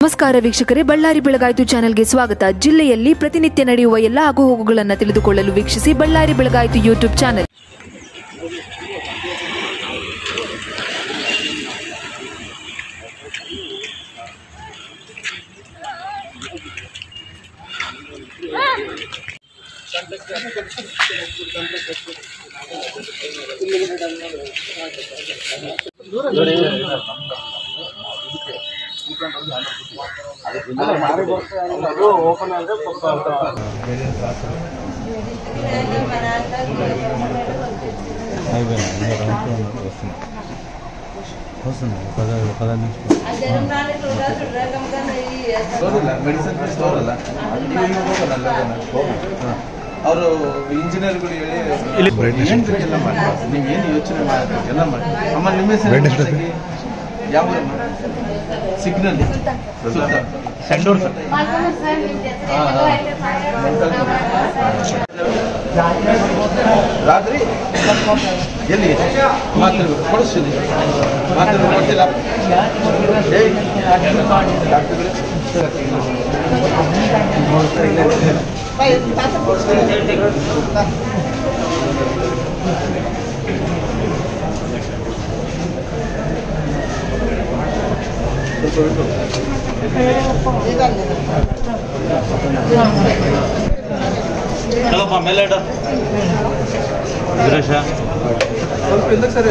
ನಮಸ್ಕಾರ ವೀಕ್ಷಕರೇ, ಬಳ್ಳಾರಿ ಬೆಳಗಾಯಿತು ಚಾನೆಲ್ಗೆ ಸ್ವಾಗತ. ಜಿಲ್ಲೆಯಲ್ಲಿ ಪ್ರತಿನಿತ್ಯ ನಡೆಯುವ ಎಲ್ಲ ಆಗುಹೋಗುಗಳನ್ನು ತಿಳಿದುಕೊಳ್ಳಲು ವೀಕ್ಷಿಸಿ ಬಳ್ಳಾರಿ ಬೆಳಗಾಯಿತು ಯೂಟ್ಯೂಬ್ ಚಾನೆಲ್. ಅವರು ಇಂಜಿನಿಯರ್ಗಳು ಎಲ್ಲ ಮಾಡಿ ನೀವೇನು ಯೋಚನೆ ಮಾಡಬೇಕು ಎಲ್ಲ ಮಾಡಿ. ಅಮ್ಮ ನಿಮ್ಮ ಹೆಸರು ಯಾವ ಸಿಗ್ನಲ್ ಸಂಡೂರ್ ರಾತ್ರಿ ಎಲ್ಲಿ ಮಾತಾಡ್ಬೇಕು ಕೊಡಿಸ್ತೀನಿ ಮಾತಾಡ್ಬೇಕು ಗೊತ್ತಿಲ್ಲ. ಚಲೋಪ್ಪ ಮೇಲೆ ಇಡ ಗಿರೀಶ ಸ್ವಲ್ಪ ಇಲ್ಲ ಸರ್.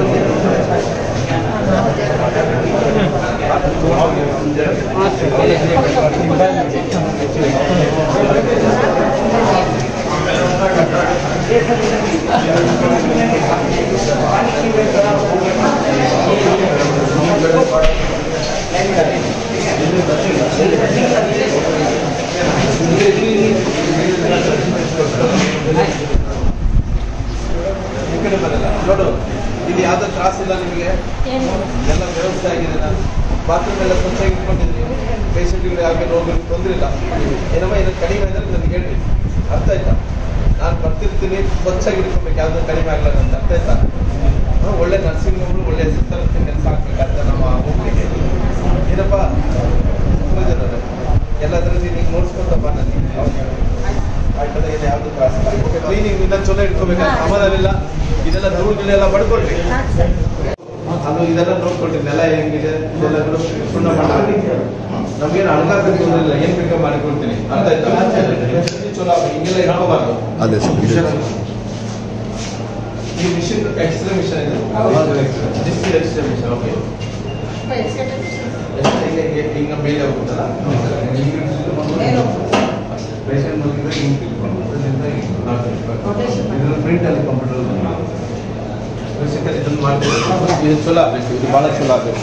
ನೋಡು, ಇಲ್ಲಿ ಯಾವ್ದು ತ್ರಾಸ ಇಲ್ಲ ನಿಮಗೆ, ಎಲ್ಲ ವ್ಯವಸ್ಥೆ ಆಗಿದೆ. ನಾನು ಬಾತ್ರೂಮ್ ಎಲ್ಲ ಸ್ವಚ್ಛಾಗಿ ಇಟ್ಕೊಂಡಿದ್ದೀನಿ. ಪೇಷಂಟ್ಗಳು ಯಾಕೆ ರೋಗಕ್ಕೆ ತೊಂದರೆ ಇಲ್ಲ. ಏನಮ್ಮ ಇದನ್ನು ಕಡಿಮೆ ಅಂದರೆ ನನಗೆ ಹೇಳಿ, ಅರ್ಥ ಆಯ್ತಾ? ನಾನು ಬರ್ತಿರ್ತೀನಿ, ಸ್ವಚ್ಛಾಗಿ ಇಟ್ಕೊಬೇಕು, ಯಾವ್ದು ಕಡಿಮೆ ಆಗಲ್ಲ ಅಂತ, ಅರ್ಥ ಆಯ್ತಾ? ಒಳ್ಳೆ ನರ್ಸಿಂಗ್ ಹೋಗ್ಲು ಒಳ್ಳೆ ಸಿಸ್ಟರ್ ಕೆಲಸ ಆಗ್ಬೇಕಂತ ನಮ್ಮ ಹೋಗ್ಲಿಕ್ಕೆ ಏನಪ್ಪ ಜನರೇ ಎಲ್ಲದರಲ್ಲಿ ನೀವು ನೋಡ್ಸ್ಕೊತಪ್ಪ ನನಗೆ ಆಯ್ತದ. ಇದು ಯಾವ್ದು ತ್ರಾಸ ಇಲ್ಲ. ಕ್ಲೀನಿಂಗ್ ಇನ್ನೂ ಚಲೋ ಇಟ್ಕೋಬೇಕು. ಸಮಾಧಾನಿಲ್ಲ ಇದೆಲ್ಲ ಧೂಳುಗಳೆಲ್ಲ ಬಡ್ಕೊಳ್ರಿ. ಅದು ಇದೆಲ್ಲ ನೋಡ್ಕೊಳ್ರಿ. ನೆಲ ಹೆಂಗಿದೆ ಇದೆಲ್ಲ ಪೂರ್ಣ ಮಾಡಿ ನಮ್ಗೇನು ಅಳಗಾಗಬೇಕು ಇಲ್ಲ, ಏನ್ ಬೇಕಾ ಮಾಡಿಕೊಡ್ತೀನಿ, ಅರ್ಥ ಆಯ್ತಾ? ಚಲೋ ಹಿಂಗೆಲ್ಲ ಇಟ್ಕೋಬಾರ್ದು. ಈ ಮಿಷನ್ ಎಕ್ಸ್ರೇ ಮಿಷನ್ ಇದೆ, ಎಕ್ಸ್ರೇ ಮಿಷನ್. ಓಕೆ, ಹಿಂಗ ಮೇಲೆ ಹೋಗುತ್ತಲ್ಲ ಪೇಷಂಟ್ ಪ್ರಿಂಟ್ ಅಲ್ಲಿ ಕಂಪ್ಯೂಟರ್ ಇದನ್ನು ಮಾಡ್ತೀವಿ. ಇದು ಚಲೋ ಆಗಬೇಕು, ಇದು ಭಾಳ ಚಲೋ ಆಗಬೇಕು.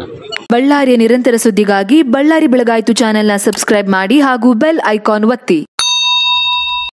ಬಳ್ಳಾರಿಯ ನಿರಂತರ ಸುದ್ದಿಗಾಗಿ ಬಳ್ಳಾರಿ ಬೆಳಗಾಯಿತು ಚಾನೆಲ್ನ ಸಬ್ಸ್ಕ್ರೈಬ್ ಮಾಡಿ ಹಾಗೂ ಬೆಲ್ ಐಕಾನ್ ಒತ್ತಿ.